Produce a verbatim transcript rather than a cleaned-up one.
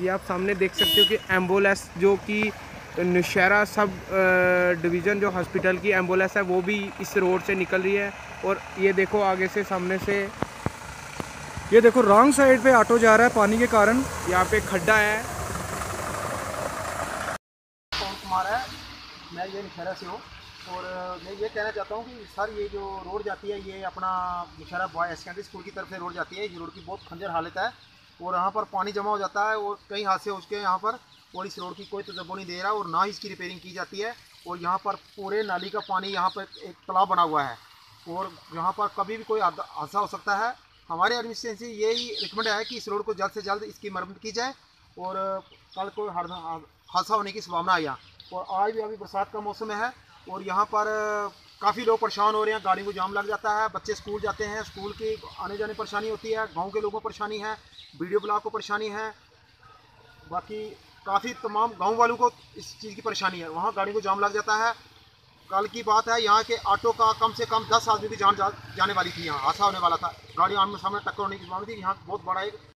ये आप सामने देख सकते हो कि एम्बुलेंस जो कि नौशहरा सब डिवीज़न जो हॉस्पिटल की एम्बुलेंस है वो भी इस रोड से निकल रही है। और ये देखो आगे से सामने से, ये देखो रॉन्ग साइड पे ऑटो जा रहा है पानी के कारण। यहाँ पे खड्डा है। पवन कुमार है, मैं ये नौशहरा से हूँ। और मैं ये कहना चाहता हूँ कि सर ये जो रोड जाती है ये अपना नौशहरा बॉय सेकेंडरी स्कूल की तरफ से रोड जाती है। ये रोड की बहुत खंजर हालत है और यहाँ पर पानी जमा हो जाता है और कई हादसे हो चुके हैं यहाँ पर। और इस रोड की कोई तजर्बा नहीं दे रहा और ना ही इसकी रिपेयरिंग की जाती है। और यहाँ पर पूरे नाली का पानी, यहाँ पर एक तालाब बना हुआ है और यहाँ पर कभी भी कोई हादसा हो सकता है। हमारे एडमिनिस्ट्रेशन से यही रिकमेंड है कि इस रोड को जल्द से जल्द इसकी मरम्मत की जाए और कल कोई हादसा होने की संभावना है यहाँ। और आज भी अभी बरसात का मौसम है और यहाँ पर काफ़ी लोग परेशान हो रहे हैं, गाड़ी को जाम लग जाता है, बच्चे स्कूल जाते हैं, स्कूल की आने जाने परेशानी होती है, गांव के लोगों को परेशानी है, वीडियो ब्लॉग को परेशानी है, बाकी काफ़ी तमाम गांव वालों को इस चीज़ की परेशानी है। वहाँ गाड़ी को जाम लग जाता है। कल की बात है, यहाँ के ऑटो का कम से कम दस आदमी की जान जा, जाने वाली थी, यहाँ हादसा होने वाला था, गाड़ी आमने सामने टक्कर होने की संभावना थी। यहाँ बहुत बड़ा एक